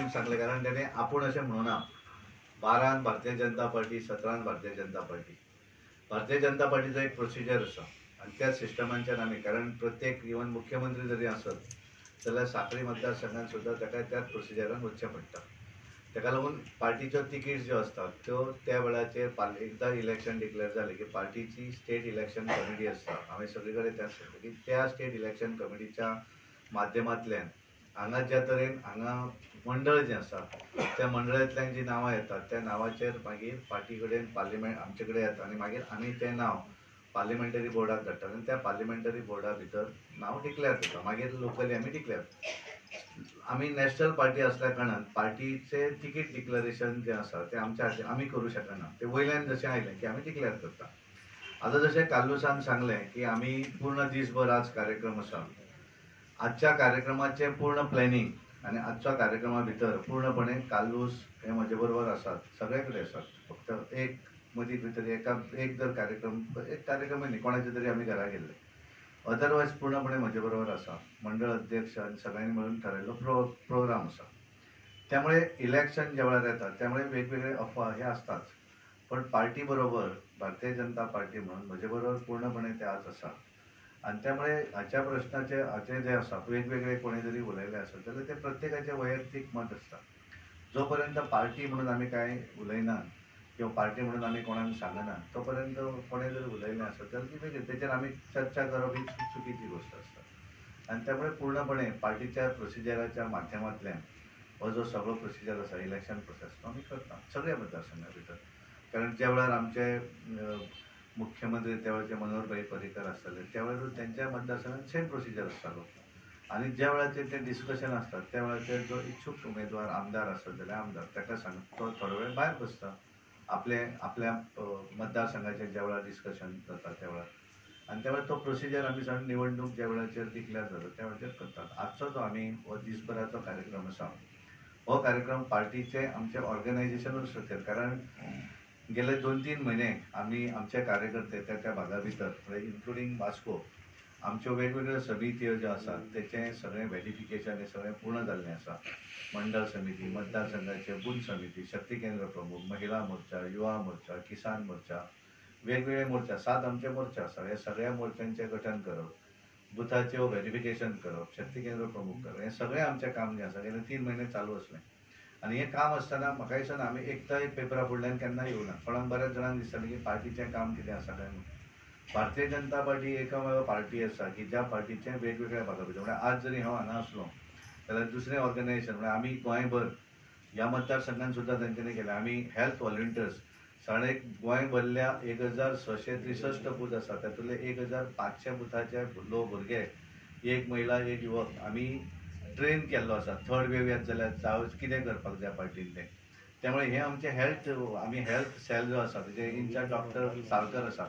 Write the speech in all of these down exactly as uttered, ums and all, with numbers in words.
सांगले, कारण त्याने आपूण अशें म्हणूना बारान भारतीय जनता पार्टी, सतरान भारतीय जनता पार्टी. भारतीय जनता पार्टीचो एक प्रोसिजर आसा आनी त्या सिस्टमांच्यान आमी, कारण प्रत्येक इवन मुख्यमंत्री जरी आसत जाल्यार साखळी मतदारसंघात सुद्दां ताका त्याच प्रोसिजरान वचचें पडटा. ताका लागून पार्टीच्यो तिकीट्स ज्यो असतात त्यो त्या वेळाचेर एकदा इलेक्शन डिक्लेअर जालें की पार्टीची स्टेट इलेक्शन कमिटी आसता. हांवें सगळे कडेन त्याच सांगलें की त्या स्टेट इलेक्शन कमिटीच्या माध्यमांतल्यान हांगा ज्या तरेन हांगा मंडळ जें आसा त्या मंडळांतल्यान जीं नांवां येतात त्या नांवाचेर मागीर पार्टी कडेन पार्लिमेंट आमचे कडेन येता आनी मागीर आमी तें नांव पार्लिमेंटरी बोर्डाक धाडटात आनी त्या पार्लिमेंटरी बोर्डा भितर नांव डिक्लेअर जाता. मागीर लोकली आमी डिक्लेअर आमी नॅशनल पार्टी असल्या कारणान पार्टीचे तिकीट डिक्लरेशन जें आसा तें आमच्या हातीन आमी करूं शकना. तें वयल्यान जशें आयलें की आमी डिक्लेअर करता. आतां जशें कालुसान सांगलें की आमी पूर्ण दिसभर आज कार्यक्रम आसा. आजच्या कार्यक्रमाचें पूर्ण प्लॅनिंग आनी आजच्या कार्यक्रमा भितर पूर्णपणे कालूस हे म्हजे बरोबर आसात, सगळे कडेन आसात. फक्त एक मदीं भितर एका एक जर कार्यक्रम एक कार्यक्रम न्ही कोणाचे तरी आमी घरा गेल्ले, अदरवायज पूर्णपणे म्हजे बरोबर आसा. मंडळ अध्यक्ष आनी सगळ्यांनी मेळून थारायल्लो प्रो प्रोग्राम आसा. त्यामुळे इलेक्शन ज्या वेळार येतात त्यामुळे वेगवेगळे अफवा हे असतात, पण पार्टी बरोबर भारतीय जनता पार्टी म्हणून म्हजे बरोबर पूर्णपणे ते आज आसा. आनी त्यामुळे हाच्या प्रश्नाचे हाचे जे आसा वेगवेगळे कोणी जरी उलयले आसत जाल्यार ते प्रत्येकाचें वैयक्तीक मत आसता. जो पर्यंत पार्टी म्हणून आमी कांय उलयना किंवा पार्टी म्हणून आमी कोणाक सांगना तो पर्यंत कोणें जर उलयलें आसत जाल्यार ती वेगळी, तेचेर आमी चर्चा करप ही चुकीची गोश्ट आसता. आनी त्यामुळे पूर्णपणे पार्टीच्या प्रोसिजराच्या माध्यमांतल्यान हो जो सगळो प्रोसिजर आसा इलेक्शन प्रोसेस तो आमी करता सगळ्या मतदारसंघा भितर. कारण ज्या वेळार आमचे मुख्यमंत्री त्या वेळाचे मनोहरभाई पर्रीकर आसताले त्या वेळार त्यांच्या मतदारसंघात सेम प्रोसिजर आसतालो. आनी ज्या वेळाचेर ते डिस्कशन आसतात त्या वेळाचेर जो इच्छुक उमेदवार आमदार आसत जाल्यार आमदार ताका सांग तो थोडो वेळ भायर बसता आपले आपल्या मतदारसंघाचेर ज्या वेळार डिस्कशन जाता त्या वेळार. आनी त्या वेळार तो प्रोसिजर आमी सगळें निवडणूक ज्या वेळाचेर डिक्लेअर जाता त्या वेळाचेर करतात. आजचो जो आमी हो दिसभराचो कार्यक्रम आसा हो कार्यक्रम पार्टीचे आमचे ऑर्गनायझेशनूच खातीर, कारण गेले दोन तीन म्हयने आमी आमचे कार्यकर्ते त्या त्या भागा भितर इन्क्लुडींग वास्को आमच्यो वेगवेगळ्यो समित्यो ज्यो आसात तेचें सगळें व्हेरिफिकेशन हें सगळें पूर्ण जाल्लें आसा. मंडळ समिती, मतदारसंघाचे बूथ समिती, शक्ती केंद्र प्रमुख, महिला मोर्चा, युवा मोर्चा, किसान मोर्चा, वेगवेगळे मोर्चा, सात आमचे मोर्चा आसा. हे सगळ्या मोर्चांचें गठन करप, बुथाच्यो व्हेरिफिकेशन करप, शक्ती केंद्र प्रमुख करप, हें सगळें आमचें काम जें आसा गेले तीन म्हयने चालू आसलें. आनी हें काम आसतना म्हाका दिसना आमी एकदांय पेपरा फुडल्यान केन्ना येवना. कोणाक बऱ्याच जाणांक दिसतालें की पार्टीचें काम कितें आसा काय म्हणून. भारतीय जनता पार्टी एकमेव पार्टी आसा की ज्या पार्टीचे वेगवेगळ्या भागा भितर, म्हणजे आज जरी हांव हांगा आसलो जाल्यार दुसरें ऑर्गनायझेशन म्हणजे आमी गोंयभर ह्या मतदारसंघान सुद्दां तेंच्यांनी केलें. आमी हेल्थ व्हॉलंटियर्स साडे गोंय भरल्या एक हजार सशे त्रेसश्ट बूथ आसा तातूंतले एक हजार पांचशे बुथाचे लोक भुरगे, एक महिला एक युवक आमी ट्रेन केल्लो आसा. थर्ड वेव येत जाल्यार जावं कितें करपाक जाय पार्टीन तें. त्यामुळे हे आमचे हेल्थ आमी हेल्थ सेल जो आसा तेजे इन्चार्ज डॉक्टर साळकर आसा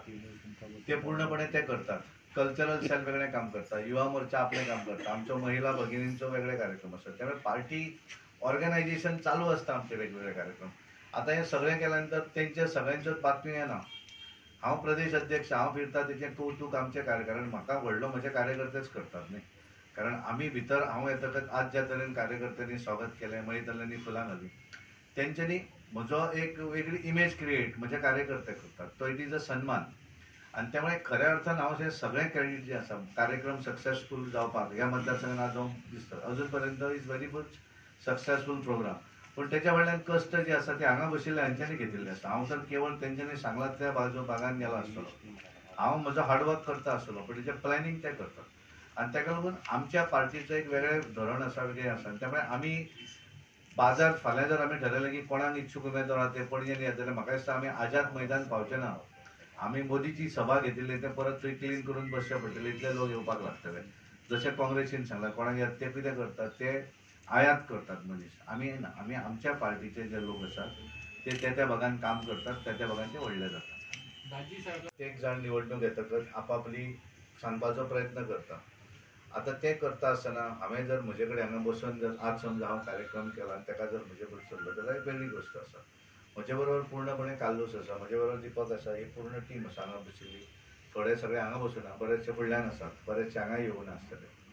ते पूर्णपणे ते करतात. कल्चरल सेल वेगळें काम करता, युवा मोर्चा आपलें काम करता, आमच्यो महिला भगिनींचो वेगळे कार्यक्रम आसता. त्यामुळे पार्टी ऑर्गनायझेशन चालू आसता आमचे वेगवेगळे कार्यक्रम. आतां हें सगळें केल्या नंतर तेंचे सगळ्यांच्योच बातम्यो येना. हांव प्रदेश अध्यक्ष, हांव फिरता तेचें कौतूक आमचे कार्यकर्ते, म्हाका व्हडलो म्हजे कार्यकर्तेच करतात न्ही. कारण आमी भितर हांव येतकच आज ज्या तरेन कार्यकर्त्यांनी स्वागत केलें, मयतल्यांनी फुलां घालीं, तेंच्यांनी म्हजो एक वेगळी इमेज क्रिएट म्हजे कार्यकर्ते करतात. तो इट इज अ सन्मान. आनी त्यामुळे खऱ्या अर्थान हांव अशें सगळें क्रेडीट जें आसा कार्यक्रम सक्सेसफूल जावपाक ह्या मतदारसंघान आज हांव दिसता अजून पर्यंत is very much successful programme. पूण तेच्या वयल्यान कश्ट जे आसा ते हांगा बशिल्ले हांच्यांनी घेतिल्ले आसा. हांव तर केवळ तेंच्यांनी सांगलातल्या बाजू भागान गेलो आसतलो. हांव म्हजो हार्डवर्क करता आसतलो, पण तेचें प्लॅनिंग ते करतात. आनी ताका लागून आमच्या पार्टीचें एक वेगळें धोरण आसा, वेगळें आसा. त्यामुळे आमी बाजार फाल्यां जर आमी ठरयलें की कोणाक इच्छुक उमेदवार ते पणजेन येत जाल्यार म्हाका दिसता आमी आझाद मैदान पावचे ना. आमी मोदीची सभा घेतिल्ली ते परत थंय क्लीन करून बसचे पडटले, इतले लोक येवपाक लागतले. जशें काँग्रेसीन सांगलां कोणाक येता ते कितें करतात ते आयात करतात मनीस. आमी ना, आमी आमच्या पार्टीचे जे लोक आसात ते त्या त्या भागान काम करतात, त्या त्या भागांचे व्हडले जातात. एक जाण निवडणूक येतकच आपापली सांगपाचो प्रयत्न करता. आतां तें करता आसतना हांवें जर म्हजे कडेन हांगा बसून जर आज समजा हांव कार्यक्रम केला आनी ताका जर म्हजे कडेन चल्लो जाल्यार एक वेगळी गोश्ट आसा. म्हजे बरोबर पूर्णपणे काल्लूस आसा, म्हजे बरोबर दीपक आसा, ही पूर्ण टीम आसा हांगा बशिल्ली. थोडे सगळे हांगा बसूना, बरेचशे फुडल्यान आसात, बरेचशे हांगा येवना आसतले.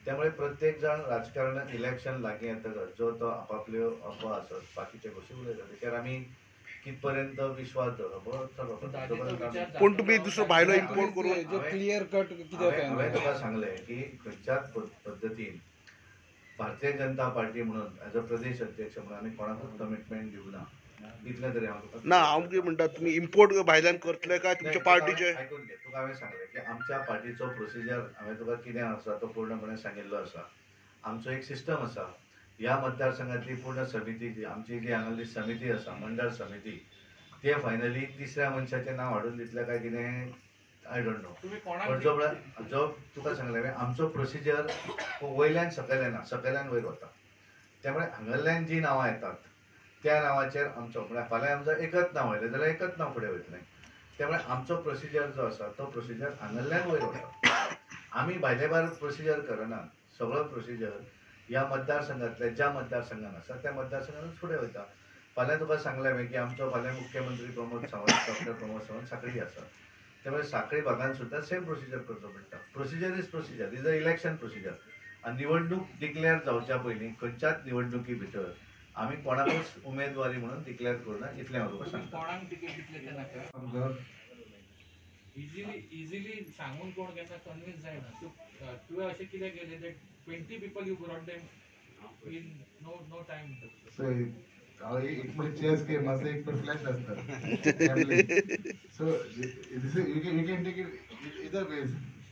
त्यामुळे प्रत्येक जण राजकारण इलेक्शन लागीं येतकच जो तो आपापल्यो अफवा आसत बाकीचे गोष्टी उलयतात तेचेर आमी कितपर्यंत विश्वास दवरप चलो पण तुम्ही दुसरो भायलो इम्पोर्ट करून जो क्लियर कट कितें हांवें तुका सांगलें की खंयच्याच पद्दतीन भारतीय जनता पार्टी म्हणून एज अ प्रदेश अध्यक्ष म्हणून आमी कोणाकूच कमिटमेंट दिवं ना इतलें तरी हांव तुका ना हांव कितें म्हणटा तुमी इम्पोर्ट भायल्यान करतले काय तुमच्या पार्टीचे आयकून घे तुका हांवें सांगलें की आमच्या पार्टीचो प्रोसिजर हांवें तुका कितें आसा तो पूर्णपणे सांगिल्लो आसा आमचो एक सिस्टम आसा ह्या मतदारसंघातली पूर्ण समिती जी आमची जी हांगाली समिती आसा मंडळ समिती ते फायनली तिसऱ्या मनशाचें नांव हाडून दितलें काय कितें आय डोंट नो पण जो जो तुका सांगलें आमचो प्रोसिजर वयल्यान सकयल येना सकयल्यान वयर वता त्यामुळे हांगाल्यान जी नांवां येतात त्या नांवाचेर आमचो म्हळ्यार फाल्यां आमचो एकच नांव आयलें जाल्यार एकच नांव फुडें वयतलें त्यामुळे आमचो प्रोसिजर जो आसा तो प्रोसिजर हांगाल्यान वयर वता आमी भायले भायर प्रोसिजर करना सगळो प्रोसिजर ह्या मतदारसंघातल्या ज्या मतदारसंघान आसा त्या मतदारसंघानूच फुडें वयता फाल्यां तुका सांगलें हांवें की आमचो फाल्यां मुख्यमंत्री प्रमोद सावंत डॉक्टर प्रमोद सावंत सांखळी आसा त्यामुळे सांखळी भागात सुद्धा सेम प्रोसिजर करचो पडटा procedure is procedure is a election procedure आनी निवडणूक डिक्लेअर जावच्या पयलीं खंयच्याच निवडणुकी भितर आमी कोणाकूच उमेदवारी म्हणून डिक्लेअर करना इतलें हांव तुका सांगता कोणाक टिकेट दितले ते नाका इजिली इजिली सांगून कोण केन्ना कन्विन्स जायना सो तुवें अशें कितें केलें that twenty people you brought them in no no time एक म्हणजे चेस गेम असं एक पण फ्लॅश असतं so you can you can take it either ways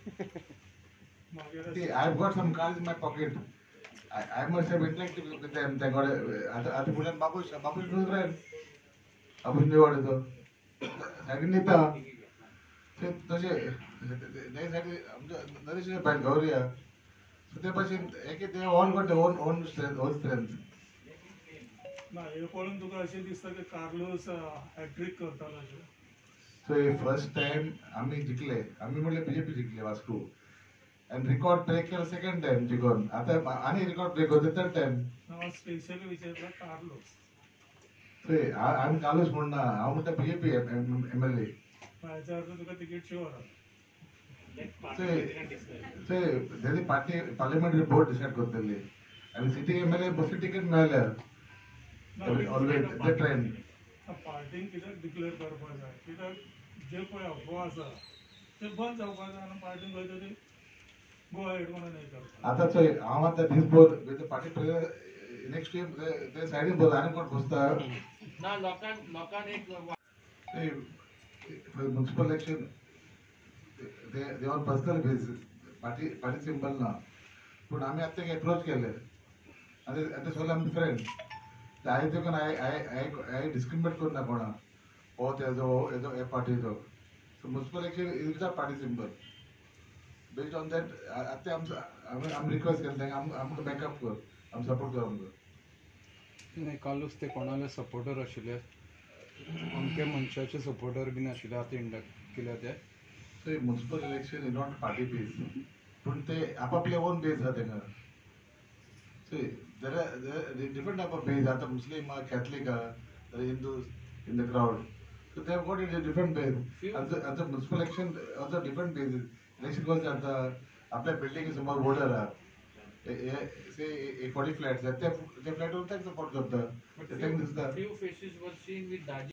See, I've got some cards in my pocket. I, I must have interacted with them. They got a, आता आता पुढे Babush Babush close friend आपण निवड येतो सगळी नेता ते तसे त्यासाठी आमच्या नरेश बाहेर गौरी सो ते भाशेन एक ते all got own own strength own strength ना हे पळोवन तुका अशें दिसता की कार्लोस हॅट्रिक करतालो सो हे फर्स्ट टाइम आम्ही जिंकले आम्ही म्हणले बीजेपी जिंकले वास्को आणि रिकॉर्ड ब्रेक केला सेकंड टाइम जिंकून आता आणि रिकॉर्ड ब्रेक होते थर्ड टाइम हांव स्पेशली विचारला कार्लोस ते आम्ही कालूच म्हणना हांव म्हणटा बीजेपी एम एल ए हाच्या अर्थ तुका तिकीट शुअर ते ते पार्टी पार्लिमेंटरी बोर्ड डिसायड करतली आणि सिटी एम एल ए बसी तिकीट मेळ्ळ्या ऑलवेज ते ट्रेंड पार्टीन कित्याक डिक्लेअर करपाक जाय कित्याक जे पळय अफवा आसा ते बंद जावपाक जाय आनी पार्टीन खंय तरी गो हेड म्हणून हे करता आता चोय हांव आतां दिसभर with party president next week ते सायडीन बस आनी कोण बसता ना लोकांक लोकांक एक म्युनिसिपल इलेक्शन ते they on personal base party party symbol ना पूण आमी आतां तेका अप्रोच केले आनी आतां सगळे आमचे फ्रेंड हांवें देखून हांवें हांवें हांवें डिस्क्रिमिनेट करना कोणा हो तेजो हेजो हे पार्टीचो so municipal election is a party symbol based on that आतां आमचो आमी रिक्वेस्ट केला तांकां आम आमकां बॅकअप कर आमी सपोर्ट कर आमकां नाही कालूच ते कोणाले सपोर्टर आशिल्ले अमके मनशाचे सपोर्टर बीन आशिल्ले आतां इंडक्ट केल्या ते so municipal election is not party base पूण ते आपापले ओन बेस आहा तांकां so there are different type of base आतां मुस्लीम आहा कॅथलीक आहा Hindus in the crowd so they have got it different base आतां municipal election also different base election कसं जाता आपल्या बिल्डिंग समोर वोटर आहा से एक फोर्टी फ्लॅट्स ते फ्लॅट तांकां सपोर्ट करता तांकां दिसता few faces were seen with Daji